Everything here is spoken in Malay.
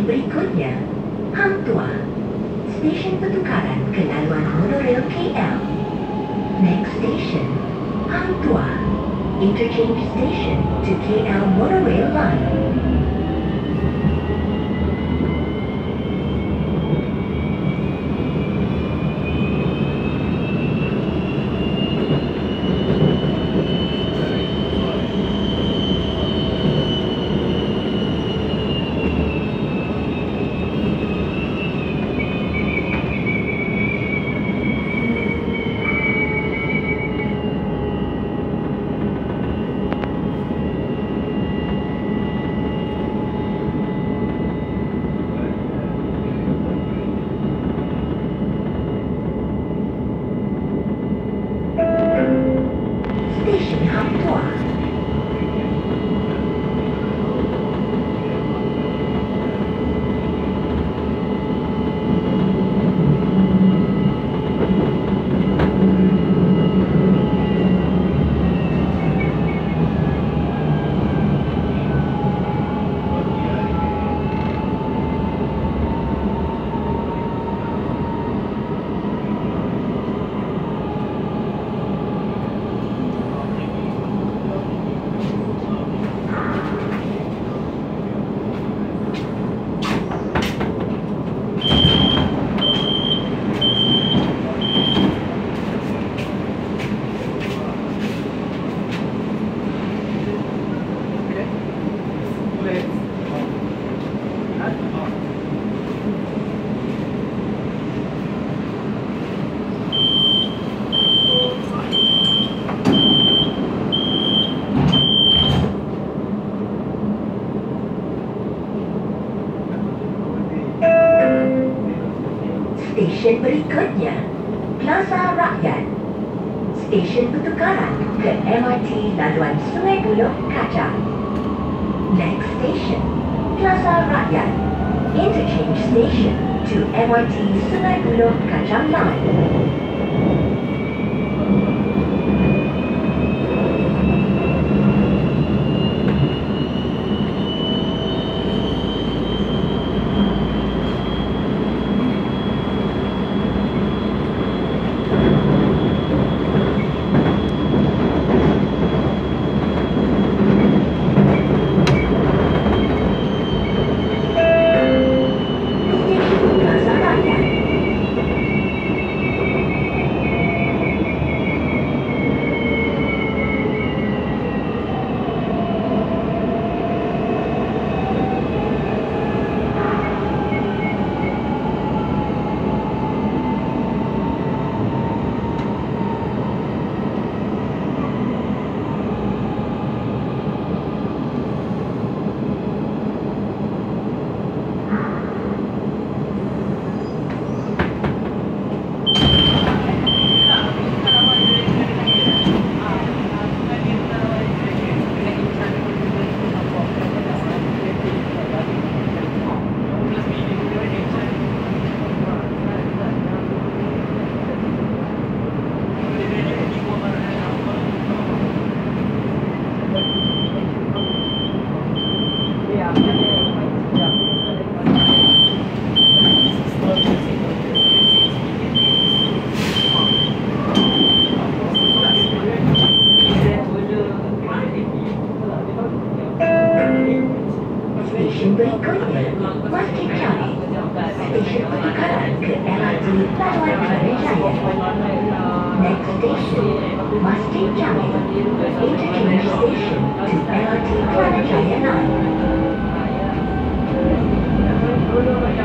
berikutnya, Hang Tuah, stesen pertukaran ke laluan monorail KL. Next station, Hang Tuah, interchange station to KL monorail line. Stesen berikutnya, Plaza Rakyat. Stesen pertukaran ke MRT laluan Sungai Buloh Kacang. Next station, Plaza Rakyat. Interchange station to MRT Sungai Buloh Kacang line. berikutnya, Masjid Jamek, stesen pertukaran ke LRT laluan Pudu. Next station, Masjid Jamek, interchange station to LRT Pudu line.